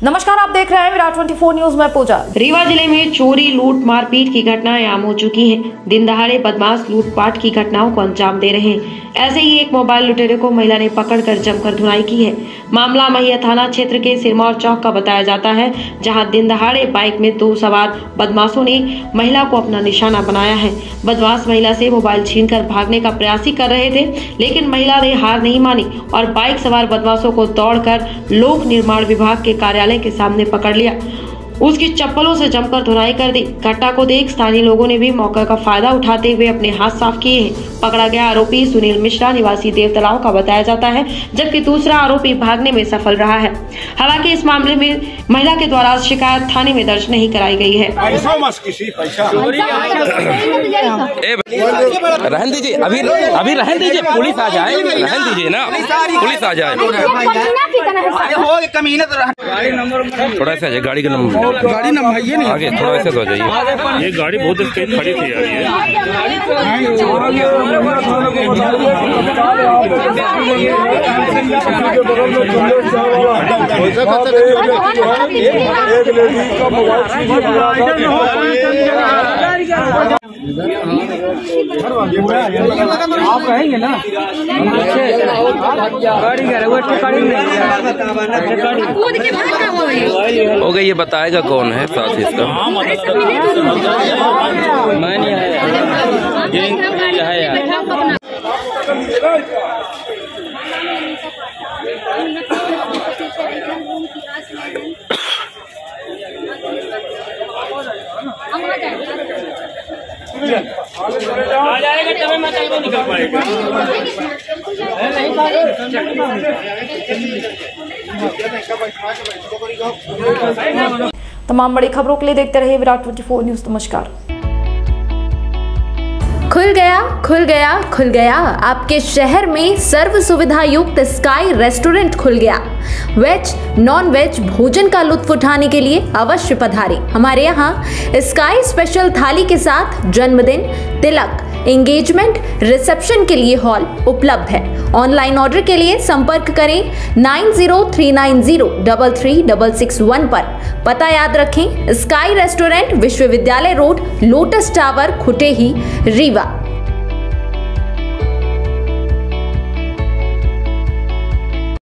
नमस्कार, आप देख रहे हैं विराट 24 न्यूज में पूजा। रीवा जिले में चोरी, लूट, मारपीट की घटनाएं आम हो चुकी हैं। दिन दहाड़े बदमाश लूटपाट की घटनाओं को अंजाम दे रहे हैं। ऐसे ही एक मोबाइल लुटेरे को महिला ने पकड़कर जमकर धुनाई की है। मामला महिया थाना क्षेत्र के सिरमौर चौक का बताया जाता है, जहां दिन दहाड़े बाइक में 2 सवार बदमाशों ने महिला को अपना निशाना बनाया है। बदमाश महिला से मोबाइल छीनकर भागने का प्रयास कर रहे थे, लेकिन महिला ने हार नहीं मानी और बाइक सवार बदमाशों को दौड़कर लोक निर्माण विभाग के कार्यालय के सामने पकड़ लिया। उसकी चप्पलों से जमकर धुनाई कर दी। घटना को देख स्थानीय लोगों ने भी मौके का फायदा उठाते हुए अपने हाथ साफ किए हैं। पकड़ा गया आरोपी सुनील मिश्रा निवासी देवतलाव का बताया जाता है, जबकि दूसरा आरोपी भागने में सफल रहा है। हालांकि इस मामले में महिला के द्वारा शिकायत थाने में दर्ज नहीं कराई गई है। रहन दीजिए, अभी रहन दीजिए, पुलिस आ जाए, रहन दीजिए ना, पुलिस आ जाए। थोड़ा सा गाड़ी का नंबर, गाड़ी नंबर आगे थोड़ा ऐसे हो जाइए। ये गाड़ी बहुत तेज खड़ी थी यार। आप कहेंगे ना हो गई, ये बताएगा कौन है साथ ही इसका। मैं नहीं है आ जाएगा तब मैं तक निकल पाएगा। तमाम बड़ी खबरों के लिए देखते रहिए विराट 24 न्यूज। नमस्कार। खुल गया आपके शहर में सर्व सुविधा युक्त स्काई रेस्टोरेंट खुल गया। वेज नॉन वेज भोजन का लुत्फ उठाने के लिए अवश्य पधारें। हमारे यहाँ स्काई स्पेशल थाली के साथ जन्मदिन, तिलक, एंगेजमेंट, रिसेप्शन के लिए हॉल उपलब्ध है। ऑनलाइन ऑर्डर के लिए संपर्क करें 9039033661 पर। पता याद रखें, sky restaurant, Vishwavidyalaya road, lotus tower, Khutehi, Rewa.